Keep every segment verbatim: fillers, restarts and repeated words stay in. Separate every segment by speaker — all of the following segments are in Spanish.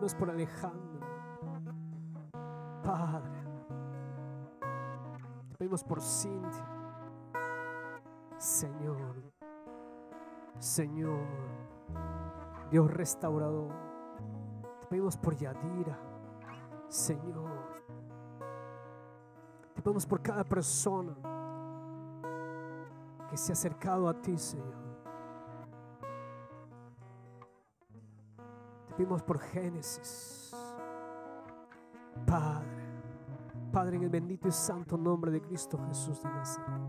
Speaker 1: pedimos por Alejandro, Padre. Te pedimos por Cintia, Señor, Señor, Dios restaurador. Te pedimos por Yadira, Señor. Te pedimos por cada persona que se ha acercado a ti, Señor. Te pedimos por Génesis, Padre, Padre, en el bendito y santo nombre de Cristo Jesús de Nazaret.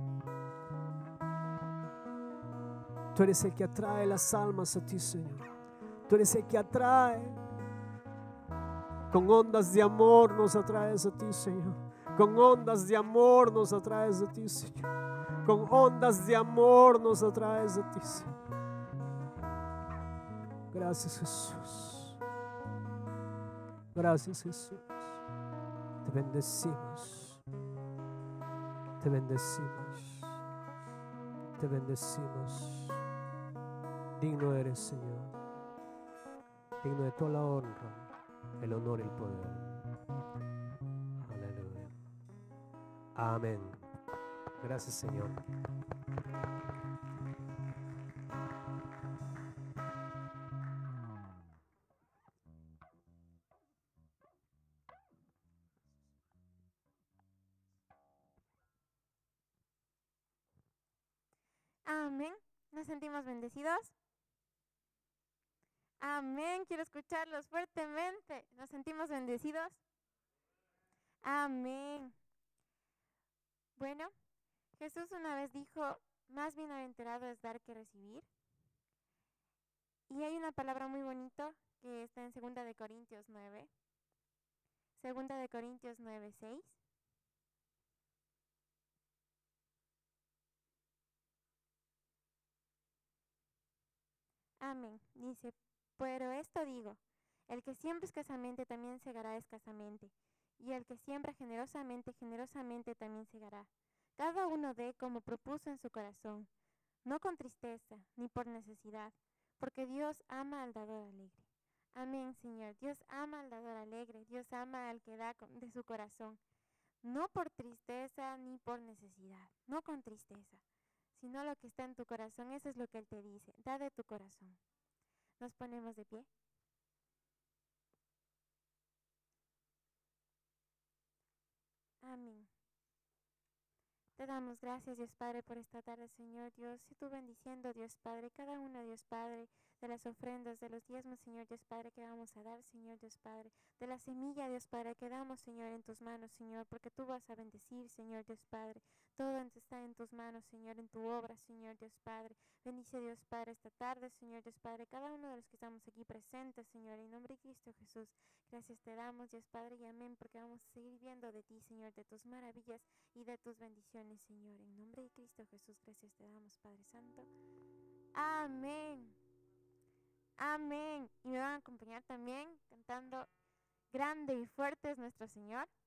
Speaker 1: Tú eres el que atrae las almas a ti, Señor. Tú eres el que atrae. Con ondas de amor nos atraes a ti, Señor. Con ondas de amor nos atraes a ti, Señor. Con ondas de amor nos atraes a ti, Señor. Gracias, Jesús. Gracias, Jesús. Te bendecimos. Te bendecimos. Te bendecimos. Digno eres, Señor. Digno de toda la honra, el honor y el poder. Aleluya. Amén. Gracias, Señor.
Speaker 2: Amén. ¿Nos sentimos bendecidos? Amén. Quiero escucharlos fuertemente. ¿Nos sentimos bendecidos? Amén. Bueno, Jesús una vez dijo, más bienaventurado es dar que recibir. Y hay una palabra muy bonita que está en segunda de Corintios nueve. segunda de Corintios nueve, seis. Amén. Dice, pero esto digo, el que siembra escasamente también segará escasamente, y el que siembra generosamente, generosamente también segará. Cada uno dé como propuso en su corazón, no con tristeza, ni por necesidad, porque Dios ama al dador alegre. Amén, Señor. Dios ama al dador alegre, Dios ama al que da de su corazón, no por tristeza ni por necesidad, no con tristeza, sino lo que está en tu corazón. Eso es lo que Él te dice, da de tu corazón. Nos ponemos de pie. Amén. Te damos gracias, Dios Padre, por esta tarde, Señor Dios. Y tú bendiciendo, Dios Padre, cada una, Dios Padre, de las ofrendas, de los diezmos, Señor Dios Padre, que vamos a dar, Señor Dios Padre, de la semilla, Dios Padre, que damos, Señor, en tus manos, Señor, porque tú vas a bendecir, Señor Dios Padre. Todo está en tus manos, Señor, en tu obra, Señor Dios Padre. Bendice, Dios Padre, esta tarde, Señor Dios Padre, cada uno de los que estamos aquí presentes, Señor, en nombre de Cristo Jesús. Gracias te damos, Dios Padre, y amén, porque vamos a seguir viendo de ti, Señor, de tus maravillas y de tus bendiciones, Señor. En nombre de Cristo Jesús, gracias te damos, Padre Santo. Amén. Amén. Y me van a acompañar también cantando Grande y fuerte es nuestro Señor.